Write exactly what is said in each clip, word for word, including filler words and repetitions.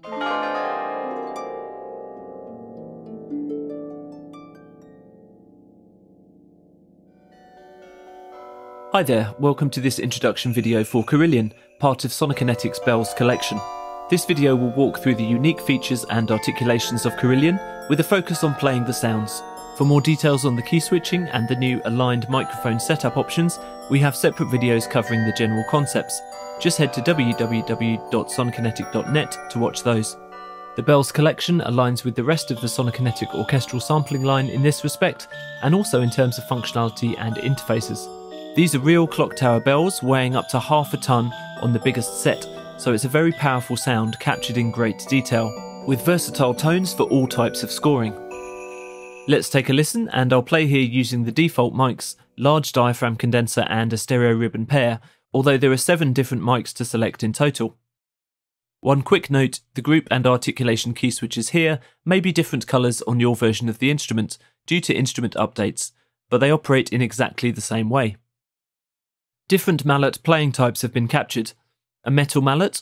Hi there, welcome to this introduction video for Carillon, part of Sonokinetic's Bells collection. This video will walk through the unique features and articulations of Carillon, with a focus on playing the sounds. For more details on the key switching and the new aligned microphone setup options, we have separate videos covering the general concepts. Just head to w w w dot sonokinetic dot net to watch those. The Bells collection aligns with the rest of the Sonokinetic orchestral sampling line in this respect, and also in terms of functionality and interfaces. These are real clock tower bells weighing up to half a ton on the biggest set, so it's a very powerful sound captured in great detail, with versatile tones for all types of scoring. Let's take a listen, and I'll play here using the default mics, large diaphragm condenser and a stereo ribbon pair, although there are seven different mics to select in total. One quick note, the group and articulation key switches here may be different colours on your version of the instrument due to instrument updates, but they operate in exactly the same way. Different mallet playing types have been captured. A metal mallet,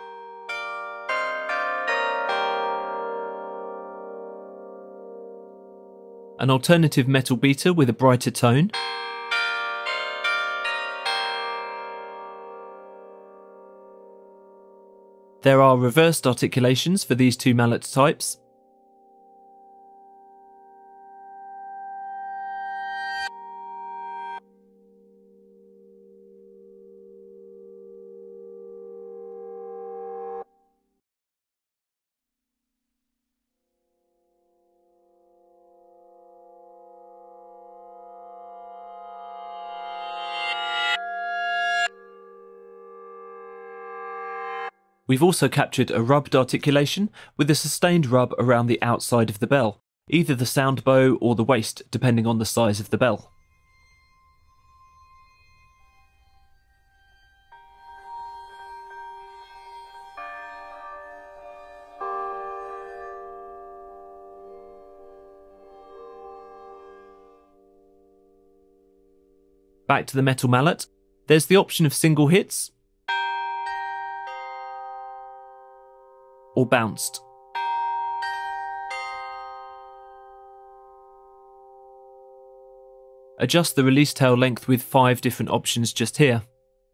an alternative metal beater with a brighter tone, there are reversed articulations for these two mallet types, we've also captured a rubbed articulation with a sustained rub around the outside of the bell, either the sound bow or the waist, depending on the size of the bell. Back to the metal mallet, there's the option of single hits, or bounced. Adjust the release tail length with five different options just here.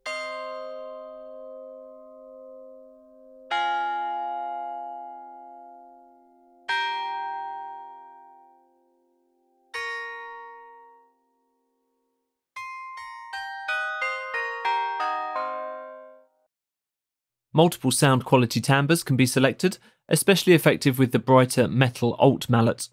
Multiple sound quality timbres can be selected, especially effective with the brighter metal alt mallet.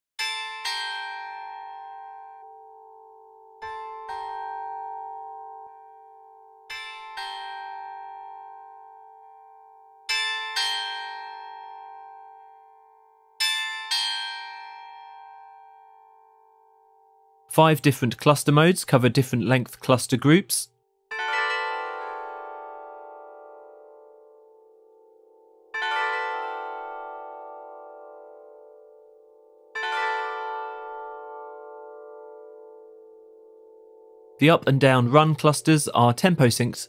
Five different cluster modes cover different length cluster groups. The up and down run clusters are tempo syncs.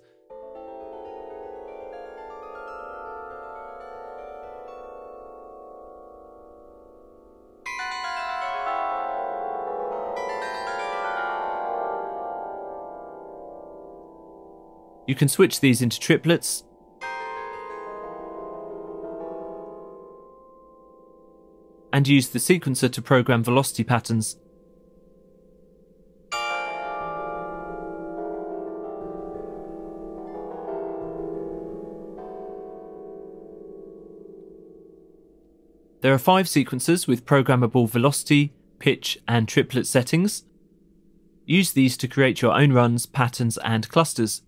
You can switch these into triplets, and use the sequencer to program velocity patterns. There are five sequencers with programmable velocity, pitch, and triplet settings. Use these to create your own runs, patterns, and clusters.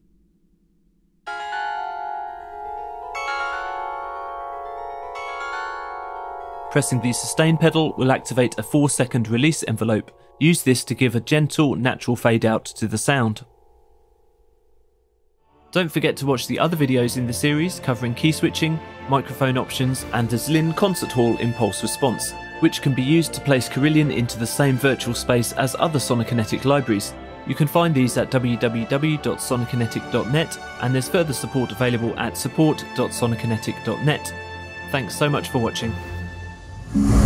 Pressing the sustain pedal will activate a four second release envelope. Use this to give a gentle, natural fade out to the sound. Don't forget to watch the other videos in the series covering key switching, microphone options, and the Zlin Concert Hall impulse response, which can be used to place Carillon into the same virtual space as other Sonokinetic libraries. You can find these at w w w dot sonokinetic dot net, and there's further support available at support dot sonokinetic dot net. Thanks so much for watching.